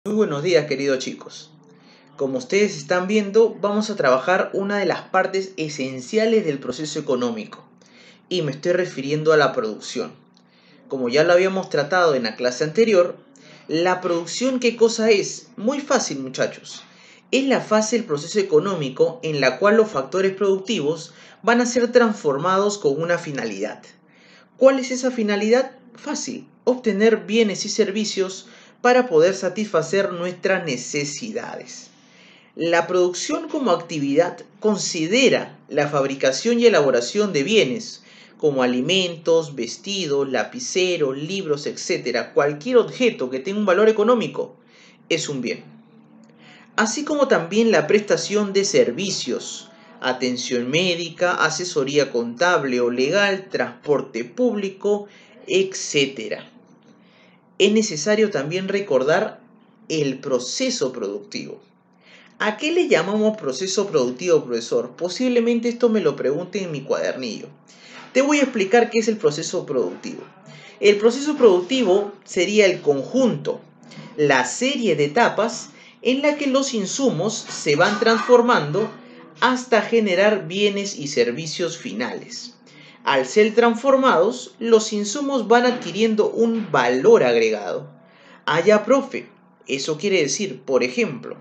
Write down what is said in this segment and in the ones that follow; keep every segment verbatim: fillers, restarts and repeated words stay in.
Muy buenos días, queridos chicos. Como ustedes están viendo, vamos a trabajar una de las partes esenciales del proceso económico, y me estoy refiriendo a la producción. Como ya lo habíamos tratado en la clase anterior, la producción, ¿qué cosa es? Muy fácil, muchachos. Es la fase del proceso económico en la cual los factores productivos van a ser transformados con una finalidad. ¿Cuál es esa finalidad? Fácil, obtener bienes y servicios para poder satisfacer nuestras necesidades. La producción como actividad considera la fabricación y elaboración de bienes, como alimentos, vestidos, lapiceros, libros, etcétera. Cualquier objeto que tenga un valor económico es un bien. Así como también la prestación de servicios, atención médica, asesoría contable o legal, transporte público, etcétera. Es necesario también recordar el proceso productivo. ¿A qué le llamamos proceso productivo, profesor? Posiblemente esto me lo pregunten en mi cuadernillo. Te voy a explicar qué es el proceso productivo. El proceso productivo sería el conjunto, la serie de etapas en la que los insumos se van transformando hasta generar bienes y servicios finales. Al ser transformados, los insumos van adquiriendo un valor agregado. Ah, ya, profe, eso quiere decir, por ejemplo,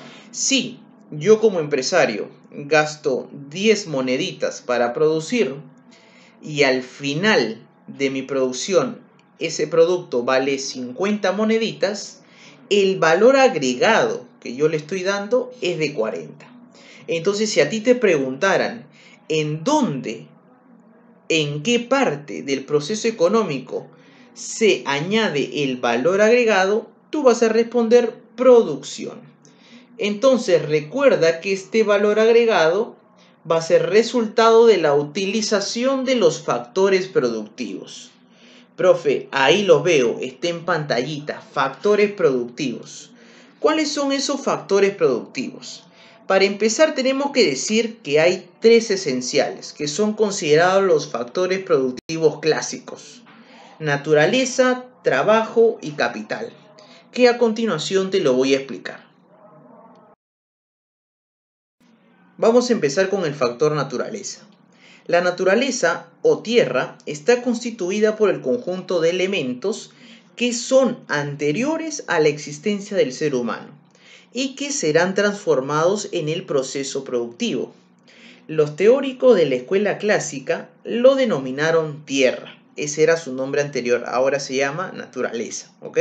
si yo como empresario gasto diez moneditas para producir y al final de mi producción ese producto vale cincuenta moneditas, el valor agregado que yo le estoy dando es de cuarenta. Entonces, si a ti te preguntaran en dónde, en qué parte del proceso económico se añade el valor agregado, tú vas a responder producción. Entonces, recuerda que este valor agregado va a ser resultado de la utilización de los factores productivos. Profe, ahí los veo, está en pantallita, factores productivos. ¿Cuáles son esos factores productivos? Para empezar, tenemos que decir que hay tres esenciales, que son considerados los factores productivos clásicos: naturaleza, trabajo y capital, que a continuación te lo voy a explicar. Vamos a empezar con el factor naturaleza. La naturaleza o tierra está constituida por el conjunto de elementos que son anteriores a la existencia del ser humano y que serán transformados en el proceso productivo. Los teóricos de la escuela clásica lo denominaron tierra. Ese era su nombre anterior, ahora se llama naturaleza, ¿ok?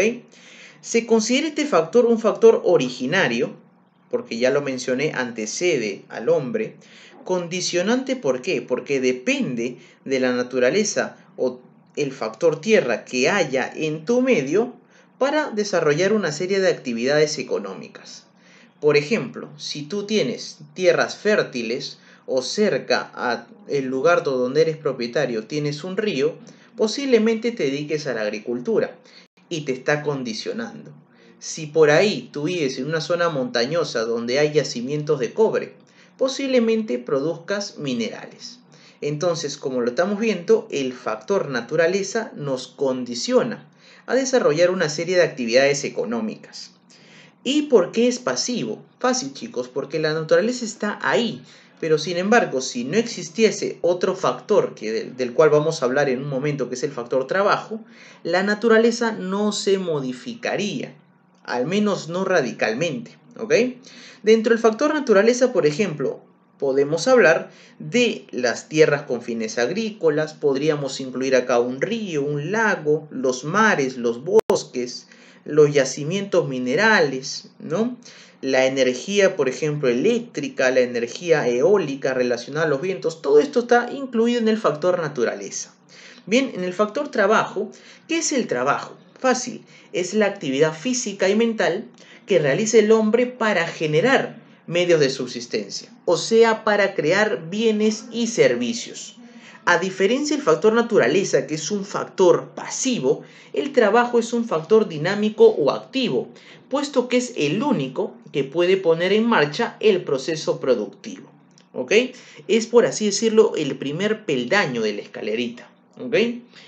Se considera este factor un factor originario, porque ya lo mencioné, antecede al hombre. Condicionante, ¿por qué? Porque depende de la naturaleza o el factor tierra que haya en tu medio para desarrollar una serie de actividades económicas. Por ejemplo, si tú tienes tierras fértiles o cerca al lugar donde eres propietario tienes un río, posiblemente te dediques a la agricultura y te está condicionando. Si por ahí tú vives en una zona montañosa donde hay yacimientos de cobre, posiblemente produzcas minerales. Entonces, como lo estamos viendo, el factor naturaleza nos condiciona a desarrollar una serie de actividades económicas. ¿Y por qué es pasivo? Fácil, chicos, porque la naturaleza está ahí. Pero sin embargo, si no existiese otro factor que del, del cual vamos a hablar en un momento, que es el factor trabajo, la naturaleza no se modificaría, al menos no radicalmente, ¿ok? Dentro del factor naturaleza, por ejemplo, podemos hablar de las tierras con fines agrícolas, podríamos incluir acá un río, un lago, los mares, los bosques, los yacimientos minerales, ¿no? La energía, por ejemplo, eléctrica, la energía eólica relacionada a los vientos, todo esto está incluido en el factor naturaleza. Bien, en el factor trabajo, ¿qué es el trabajo? Fácil, es la actividad física y mental que realiza el hombre para generar medios de subsistencia, o sea, para crear bienes y servicios. A diferencia del factor naturaleza, que es un factor pasivo, el trabajo es un factor dinámico o activo, puesto que es el único que puede poner en marcha el proceso productivo. ¿Ok? Es, por así decirlo, el primer peldaño de la escalerita. ¿Ok?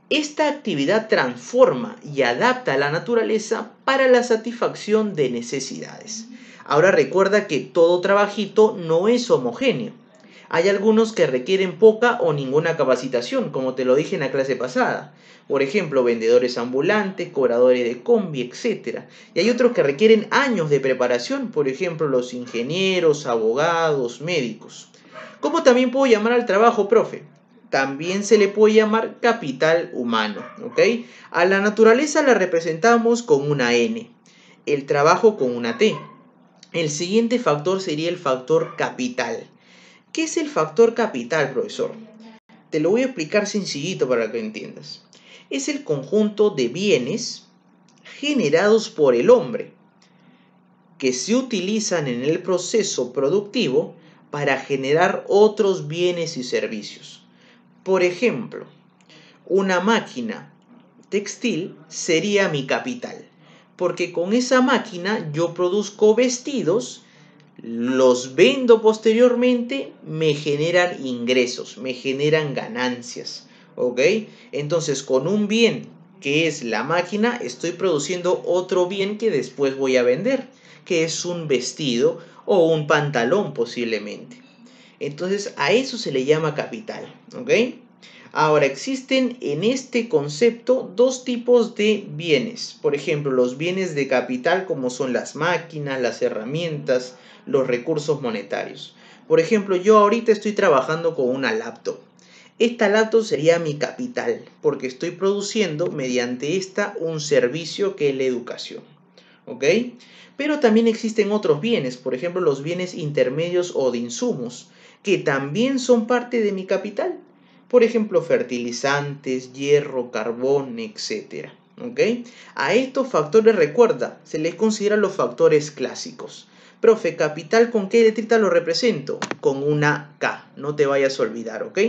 Esta actividad transforma y adapta a la naturaleza para la satisfacción de necesidades. Ahora recuerda que todo trabajito no es homogéneo. Hay algunos que requieren poca o ninguna capacitación, como te lo dije en la clase pasada. Por ejemplo, vendedores ambulantes, cobradores de combi, etcétera. Y hay otros que requieren años de preparación, por ejemplo, los ingenieros, abogados, médicos. ¿Cómo también puedo llamar al trabajo, profe? También se le puede llamar capital humano, ¿ok? A la naturaleza la representamos con una N, el trabajo con una T. El siguiente factor sería el factor capital. ¿Qué es el factor capital, profesor? Te lo voy a explicar sencillito para que entiendas. Es el conjunto de bienes generados por el hombre que se utilizan en el proceso productivo para generar otros bienes y servicios. Por ejemplo, una máquina textil sería mi capital, porque con esa máquina yo produzco vestidos, los vendo posteriormente, me generan ingresos, me generan ganancias, ¿ok? Entonces, con un bien que es la máquina, estoy produciendo otro bien que después voy a vender, que es un vestido o un pantalón posiblemente. Entonces, a eso se le llama capital, ¿ok? Ahora, existen en este concepto dos tipos de bienes. Por ejemplo, los bienes de capital como son las máquinas, las herramientas, los recursos monetarios. Por ejemplo, yo ahorita estoy trabajando con una laptop. Esta laptop sería mi capital porque estoy produciendo mediante esta un servicio que es la educación, ¿ok? Pero también existen otros bienes, por ejemplo, los bienes intermedios o de insumos, que también son parte de mi capital. Por ejemplo, fertilizantes, hierro, carbón, etcétera. ¿Ok? A estos factores, recuerda, se les considera los factores clásicos. Profe, capital, ¿con qué letrita lo represento? Con una K, no te vayas a olvidar, ¿ok?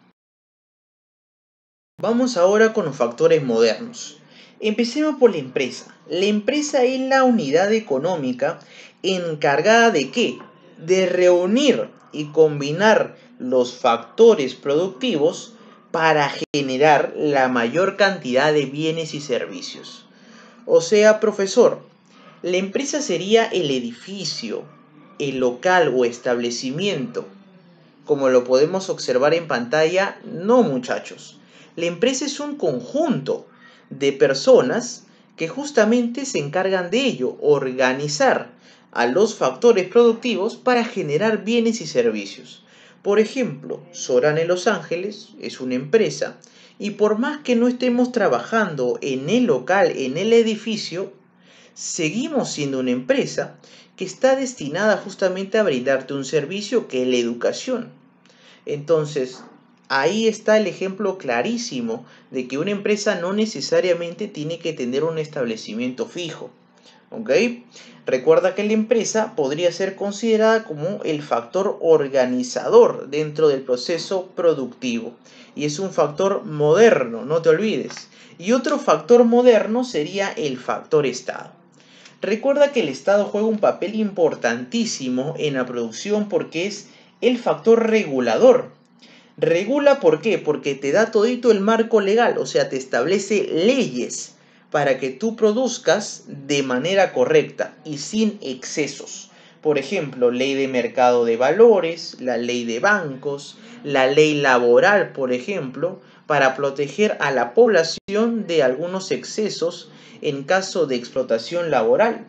Vamos ahora con los factores modernos. Empecemos por la empresa. La empresa es la unidad económica encargada de ¿qué? De reunir y combinar los factores productivos para generar la mayor cantidad de bienes y servicios. O sea, profesor, la empresa sería el edificio, el local o establecimiento. Como lo podemos observar en pantalla, no, muchachos. La empresa es un conjunto de personas que justamente se encargan de ello, organizar a los factores productivos para generar bienes y servicios. Por ejemplo, Sorane Los Ángeles es una empresa y por más que no estemos trabajando en el local, en el edificio, seguimos siendo una empresa que está destinada justamente a brindarte un servicio que es la educación. Entonces, ahí está el ejemplo clarísimo de que una empresa no necesariamente tiene que tener un establecimiento fijo. ¿Ok? Recuerda que la empresa podría ser considerada como el factor organizador dentro del proceso productivo. Y es un factor moderno, no te olvides. Y otro factor moderno sería el factor Estado. Recuerda que el Estado juega un papel importantísimo en la producción porque es el factor regulador. Regula, ¿por qué? Porque te da todito el marco legal, o sea, te establece leyes para que tú produzcas de manera correcta y sin excesos. Por ejemplo, ley de mercado de valores, la ley de bancos, la ley laboral, por ejemplo, para proteger a la población de algunos excesos en caso de explotación laboral.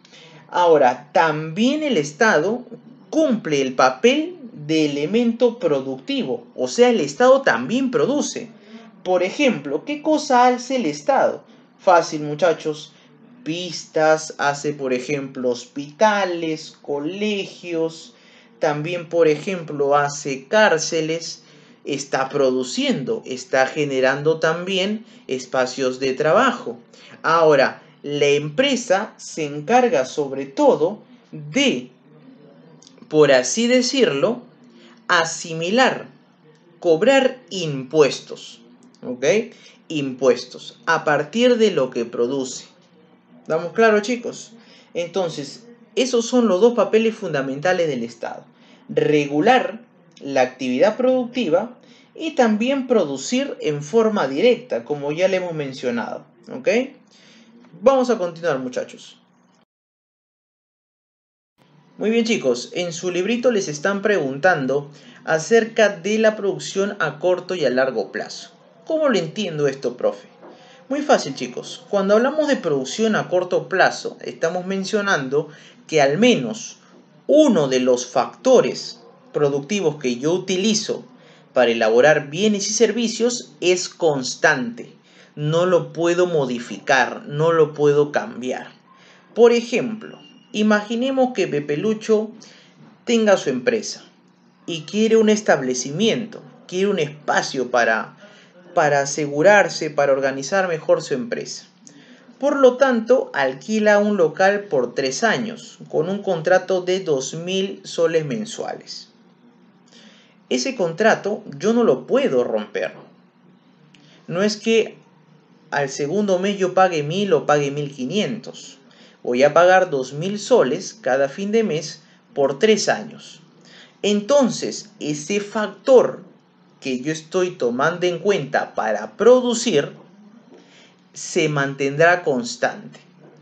Ahora, también el Estado cumple el papel de elemento productivo, o sea, el Estado también produce. Por ejemplo, ¿qué cosa hace el Estado? Fácil, muchachos. Pistas, hace por ejemplo hospitales, colegios, también por ejemplo hace cárceles, está produciendo, está generando también espacios de trabajo. Ahora, la empresa se encarga sobre todo de, por así decirlo, asimilar, cobrar impuestos, ¿ok? Impuestos a partir de lo que produce. ¿Estamos claros, chicos? Entonces, esos son los dos papeles fundamentales del Estado. Regular la actividad productiva y también producir en forma directa, como ya le hemos mencionado. ¿Ok? Vamos a continuar, muchachos. Muy bien, chicos, en su librito les están preguntando acerca de la producción a corto y a largo plazo. ¿Cómo lo entiendo esto, profe? Muy fácil, chicos. Cuando hablamos de producción a corto plazo, estamos mencionando que al menos uno de los factores productivos que yo utilizo para elaborar bienes y servicios es constante. No lo puedo modificar, no lo puedo cambiar. Por ejemplo, imaginemos que Pepe Lucho tenga su empresa y quiere un establecimiento, quiere un espacio para, para asegurarse, para organizar mejor su empresa. Por lo tanto, alquila un local por tres años, con un contrato de dos mil soles mensuales. Ese contrato yo no lo puedo romper. No es que al segundo mes yo pague mil o pague mil quinientos. Voy a pagar dos mil soles cada fin de mes por tres años. Entonces, ese factor que yo estoy tomando en cuenta para producir se mantendrá constante.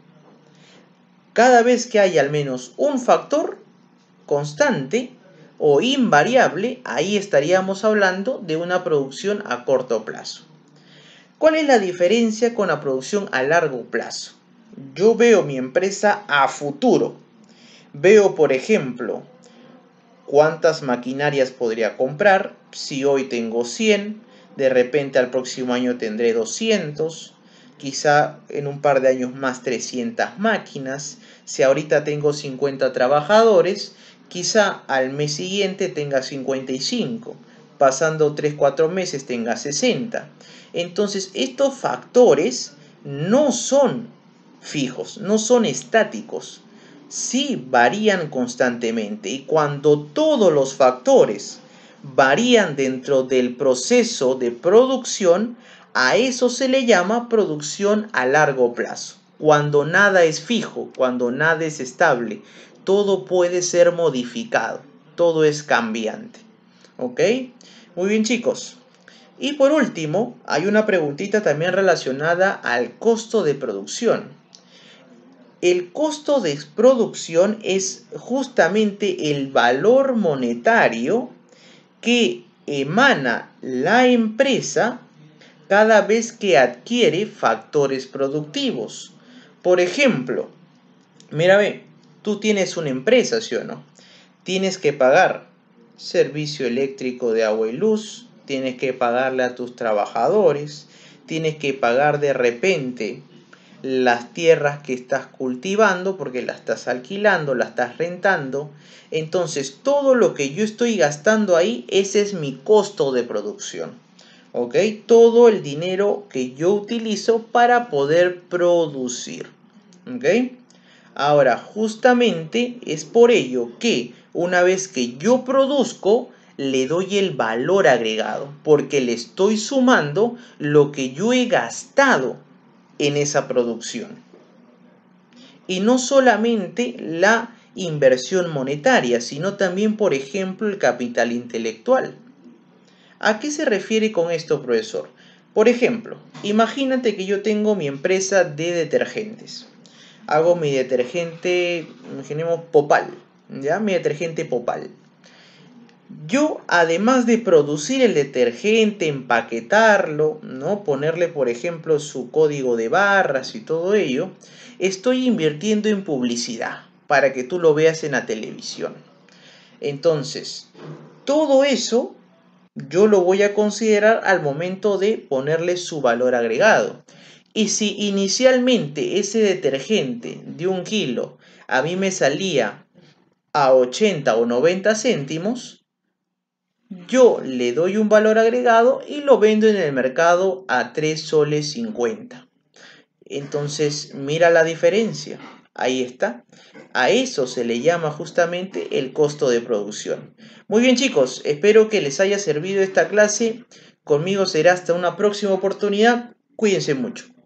Cada vez que haya al menos un factor constante o invariable, ahí estaríamos hablando de una producción a corto plazo. ¿Cuál es la diferencia con la producción a largo plazo? Yo veo mi empresa a futuro. Veo, por ejemplo, cuántas maquinarias podría comprar. Si hoy tengo cien, de repente al próximo año tendré doscientos. Quizá en un par de años más trescientas máquinas. Si ahorita tengo cincuenta trabajadores, quizá al mes siguiente tenga cincuenta y cinco. Pasando tres cuatro meses tenga sesenta. Entonces estos factores no son fijos, no son estáticos, sí varían constantemente, y cuando todos los factores varían dentro del proceso de producción, a eso se le llama producción a largo plazo. Cuando nada es fijo, cuando nada es estable, todo puede ser modificado, todo es cambiante. ¿Ok? Muy bien, chicos. Y por último, hay una preguntita también relacionada al costo de producción. El costo de producción es justamente el valor monetario que emana la empresa cada vez que adquiere factores productivos. Por ejemplo, mira, ve, tú tienes una empresa, ¿sí o no? Tienes que pagar servicio eléctrico de agua y luz, tienes que pagarle a tus trabajadores, tienes que pagar de repente las tierras que estás cultivando porque las estás alquilando, las estás rentando. Entonces todo lo que yo estoy gastando ahí, ese es mi costo de producción. ¿Ok? Todo el dinero que yo utilizo para poder producir. ¿Ok? Ahora, justamente es por ello que una vez que yo produzco, le doy el valor agregado, porque le estoy sumando lo que yo he gastado en esa producción. Y no solamente la inversión monetaria, sino también, por ejemplo, el capital intelectual. ¿A qué se refiere con esto, profesor? Por ejemplo, imagínate que yo tengo mi empresa de detergentes. Hago mi detergente, imaginemos Popal, ¿ya? Mi detergente Popal. Yo, además de producir el detergente, empaquetarlo, ¿no? Ponerle, por ejemplo, su código de barras y todo ello, estoy invirtiendo en publicidad para que tú lo veas en la televisión. Entonces, todo eso yo lo voy a considerar al momento de ponerle su valor agregado. Y si inicialmente ese detergente de un kilo a mí me salía a ochenta o noventa céntimos, yo le doy un valor agregado y lo vendo en el mercado a tres soles cincuenta. Entonces, mira la diferencia. Ahí está. A eso se le llama justamente el costo de producción. Muy bien, chicos, espero que les haya servido esta clase. Conmigo será hasta una próxima oportunidad. Cuídense mucho.